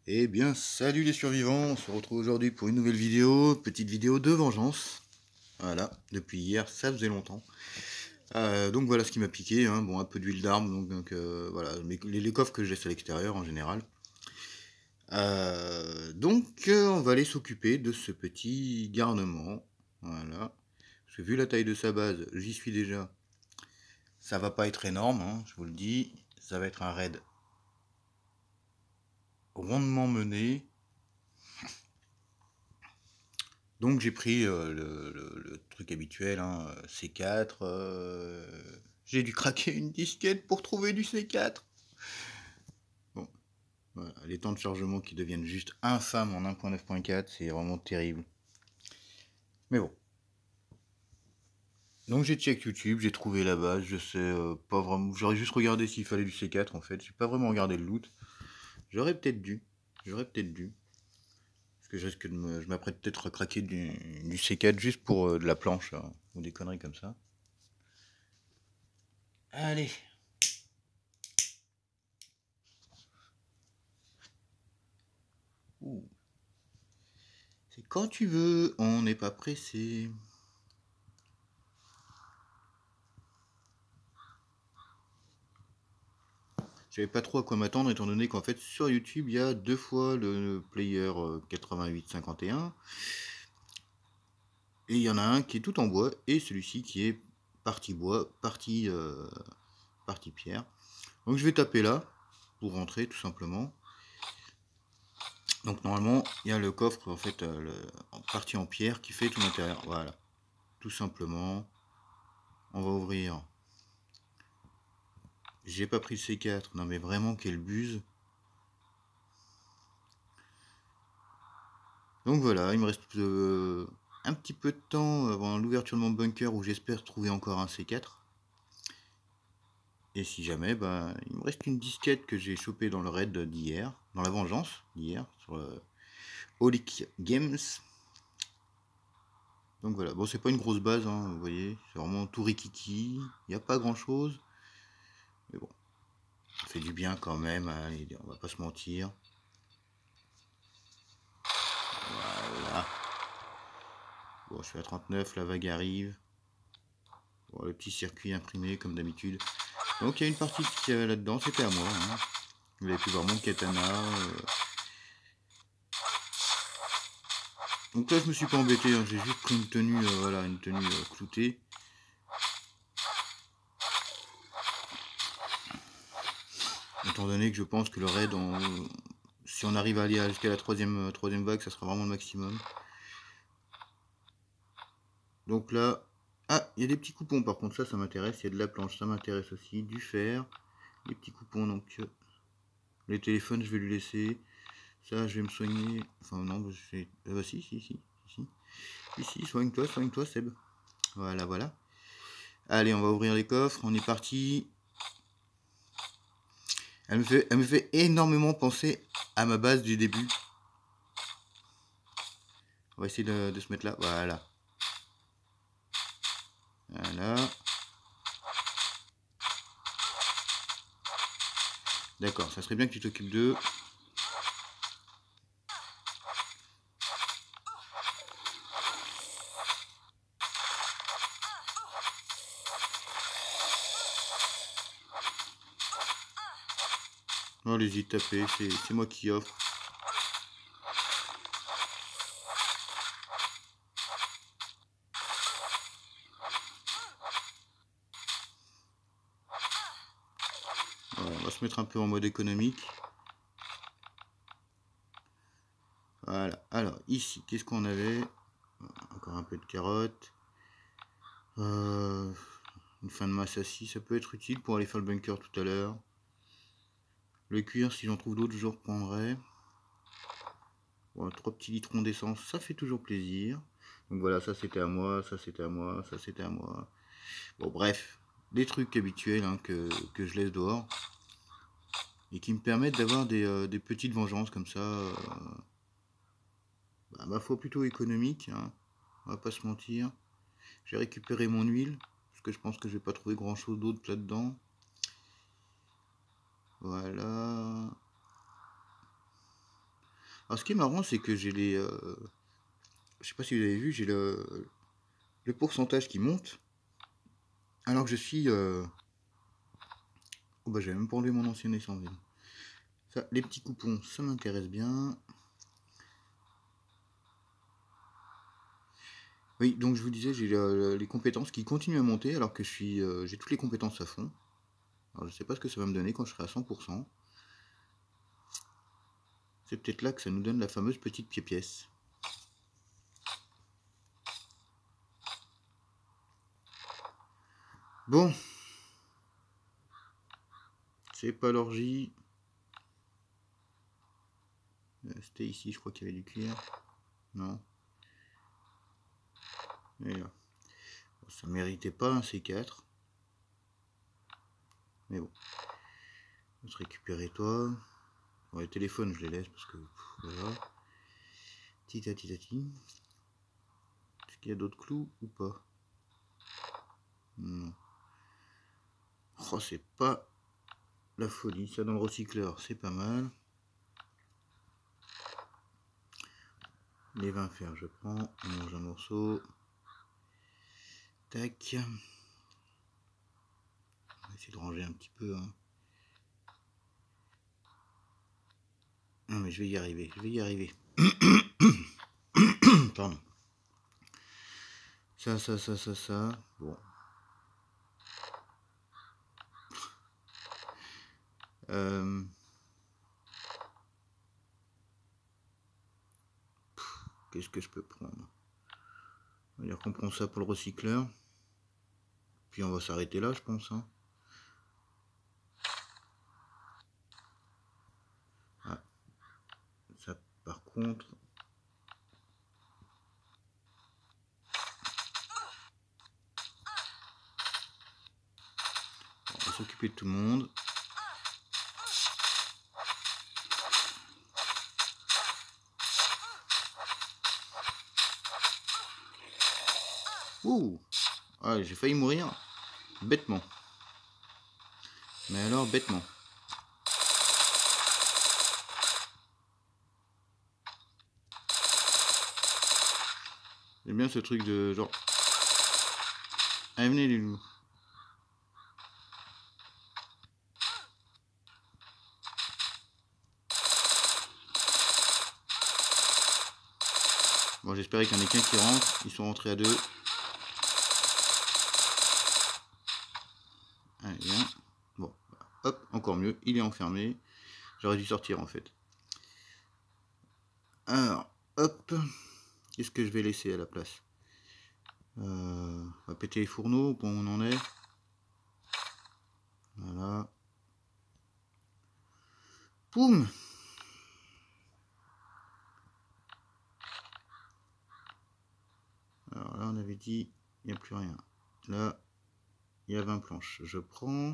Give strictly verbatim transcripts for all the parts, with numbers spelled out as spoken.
Eh bien, salut les survivants, on se retrouve aujourd'hui pour une nouvelle vidéo, petite vidéo de vengeance. Voilà, depuis hier, ça faisait longtemps. Euh, donc voilà ce qui m'a piqué, hein. Bon, un peu d'huile d'arme, donc, donc euh, voilà, les, les coffres que je laisse à l'extérieur en général. Euh, donc euh, on va aller s'occuper de ce petit garnement, voilà. Parce que vu la taille de sa base, j'y suis déjà. Ça va pas être énorme, hein, je vous le dis. Ça va être un raid rondement mené. Donc j'ai pris euh, le, le- le truc habituel, hein, C quatre. euh, J'ai dû craquer une disquette pour trouver du C quatre. Bon, voilà, les temps de chargement qui deviennent juste infâmes en un point neuf point quatre, c'est vraiment terrible. Mais bon. Donc j'ai check YouTube, j'ai trouvé la base, je sais euh, pas vraiment. J'aurais juste regardé s'il fallait du C quatre en fait. J'ai pas vraiment regardé le loot. J'aurais peut-être dû. J'aurais peut-être dû. Parce que je risque de me. Je m'apprête peut-être à craquer du, du C quatre juste pour euh, de la planche, là, ou des conneries comme ça. Allez. Ouh. C'est quand tu veux, on n'est pas pressé. Je savais pas trop à quoi m'attendre étant donné qu'en fait sur YouTube il y a deux fois le player quatre-vingt-huit cinquante et un et il y en a un qui est tout en bois et celui-ci qui est partie bois, partie, euh, partie pierre. Donc je vais taper là pour rentrer tout simplement. Donc normalement il y a le coffre en fait euh, le, en partie en pierre qui fait tout l'intérieur. Voilà, tout simplement. On va ouvrir. J'ai pas pris le C quatre, non mais vraiment quelle buse. Donc voilà, il me reste euh, un petit peu de temps avant l'ouverture de mon bunker où j'espère trouver encore un C quatre. Et si jamais, ben, il me reste une disquette que j'ai chopée dans le raid d'hier, dans la vengeance d'hier, sur le Holic Games. Donc voilà, bon c'est pas une grosse base, hein, vous voyez, c'est vraiment tout rikiki, il n'y a pas grand chose. Mais bon, ça fait du bien quand même, hein, on va pas se mentir. Voilà. Bon, je suis à trente-neuf, la vague arrive. Bon, le petit circuit imprimé comme d'habitude. Donc il y a une partie qui avait là-dedans, c'était à moi. Hein. Vous avez pu voir mon katana. Euh... Donc là je me suis pas embêté, hein. J'ai juste pris une tenue, euh, voilà, une tenue euh, cloutée. Étant donné que je pense que le raid, on... si on arrive à aller jusqu'à la troisième, euh, troisième vague, ça sera vraiment le maximum. Donc là, ah, il y a des petits coupons par contre, ça, ça m'intéresse. Il y a de la planche, ça m'intéresse aussi, du fer, des petits coupons. Donc euh, les téléphones, je vais lui laisser. Ça, je vais me soigner. Enfin non, je sais. Ah bah si, si, si, si. Si, si, soigne-toi, soigne-toi, Seb. Voilà, voilà. Allez, on va ouvrir les coffres, on est parti. Elle me fait, elle me fait énormément penser à ma base du début. On va essayer de, de se mettre là, voilà. Voilà. D'accord, ça serait bien que tu t'occupes d'eux. Non, allez-y, tapez, c'est moi qui offre. Voilà, on va se mettre un peu en mode économique. Voilà, alors ici, qu'est-ce qu'on avait? Encore un peu de carottes. Euh, une fin de masse assis, ça peut être utile pour aller faire le bunker tout à l'heure. Le cuir, si j'en trouve d'autres, je reprendrai. Bon, trois petits litrons d'essence, ça fait toujours plaisir. Donc voilà, ça c'était à moi, ça c'était à moi, ça c'était à moi. Bon, bref, des trucs habituels hein, que, que je laisse dehors. Et qui me permettent d'avoir des, euh, des petites vengeances comme ça. Euh, bah, ma foi plutôt économique, hein, on va pas se mentir. J'ai récupéré mon huile, parce que je pense que je vais pas trouver grand chose d'autre là-dedans. Voilà. Alors ce qui est marrant, c'est que j'ai les... Euh, je sais pas si vous avez vu, j'ai le, le pourcentage qui monte. Alors que je suis... Euh... Oh bah j'avais même pas enlevé mon ancien essence. Ça, les petits coupons, ça m'intéresse bien. Oui, donc je vous disais, j'ai euh, les compétences qui continuent à monter alors que je suis, euh, j'ai toutes les compétences à fond. Alors je sais pas ce que ça va me donner quand je serai à cent pour cent. C'est peut-être là que ça nous donne la fameuse petite pièce. Bon. C'est pas l'orgie. C'était ici, je crois qu'il y avait du cuir. Non. Et là. Ça méritait pas un C quatre. Mais bon. On va se récupérer toi. Bon, les téléphones, je les laisse parce que... Voilà. Tita tita ti. Est-ce qu'il y a d'autres clous ou pas? Non. Oh, c'est pas la folie. Ça dans le recycleur, c'est pas mal. Les vingt fers, je prends. On mange un morceau. Tac. On va essayer de ranger un petit peu. Hein. Non, mais je vais y arriver. Je vais y arriver. Pardon. Ça, ça, ça, ça, ça. Bon. Euh... Qu'est-ce que je peux prendre? On va dire qu'on prend ça pour le recycleur. Puis on va s'arrêter là, je pense. Hein. Ah. Ça, par contre... On va s'occuper de tout le monde. Ouh, ah, j'ai failli mourir bêtement. Mais alors bêtement. J'aime bien ce truc de genre... Allez, venez les loups. Bon, j'espérais qu'il y en ait qu'un qui rentre. Ils sont rentrés à deux. Allez, viens. Bon, hop, encore mieux. Il est enfermé. J'aurais dû sortir en fait. Alors, hop. Qu'est-ce que je vais laisser à la place? euh, On va péter les fourneaux. Bon, on en est. Voilà. Poum. Alors là, on avait dit, il n'y a plus rien. Là, il y a vingt planches. Je prends...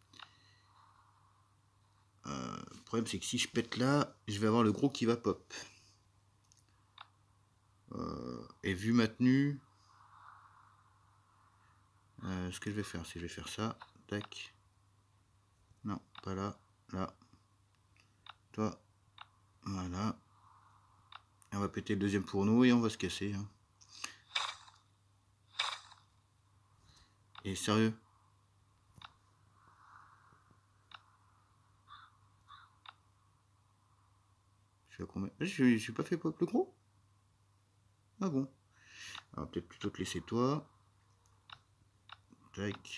Euh, le problème c'est que si je pète là, je vais avoir le gros qui va pop. Euh, et vu ma tenue, euh, ce que je vais faire, c'est que je vais faire ça. Tac. Non, pas là. Là. Toi. Voilà. Et on va péter le deuxième fourneau et on va se casser. Hein. Et sérieux. Je suis à combien? Je suis pas fait pop le gros? Ah bon. Alors peut-être plutôt te laisser toi. Tac.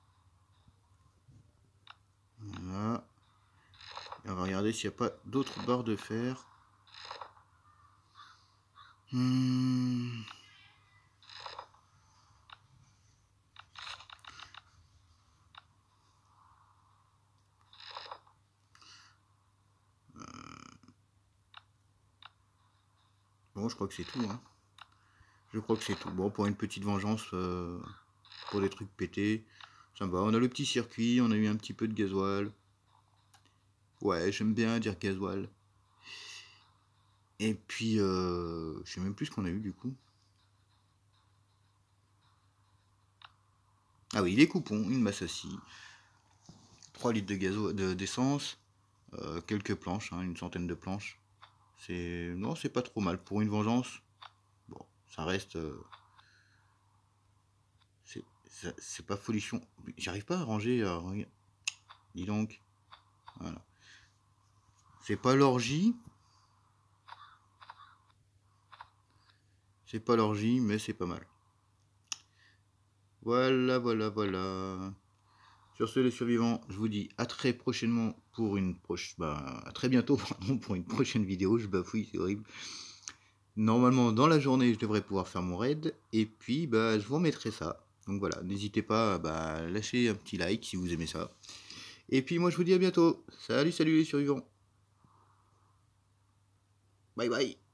Voilà. Et on va regarder s'il n'y a pas d'autres barres de fer. Hmm. Bon, je crois que c'est tout. Hein. Je crois que c'est tout. Bon, pour une petite vengeance, euh, pour des trucs pétés, ça me va. On a le petit circuit, on a eu un petit peu de gasoil. Ouais, j'aime bien dire gasoil. Et puis, euh, je sais même plus ce qu'on a eu du coup. Ah oui, les coupons, une Massassi, trois litres de gasoil, d'essence, euh, quelques planches, hein, une centaine de planches. C'est non, c'est pas trop mal pour une vengeance. Bon, ça reste. Euh... C'est pas folichon. J'arrive pas à ranger. Euh... Dis donc. Voilà. C'est pas l'orgie. C'est pas l'orgie, mais c'est pas mal. Voilà, voilà, voilà. Sur ce, les survivants, je vous dis à très prochainement pour une prochaine. Bah, à très bientôt pardon, pour une prochaine vidéo. Je bafouille, c'est horrible. Normalement, dans la journée, je devrais pouvoir faire mon raid. Et puis, bah, je vous remettrai ça. Donc voilà, n'hésitez pas à bah, lâcher un petit like si vous aimez ça. Et puis, moi, je vous dis à bientôt. Salut, salut les survivants. Bye bye.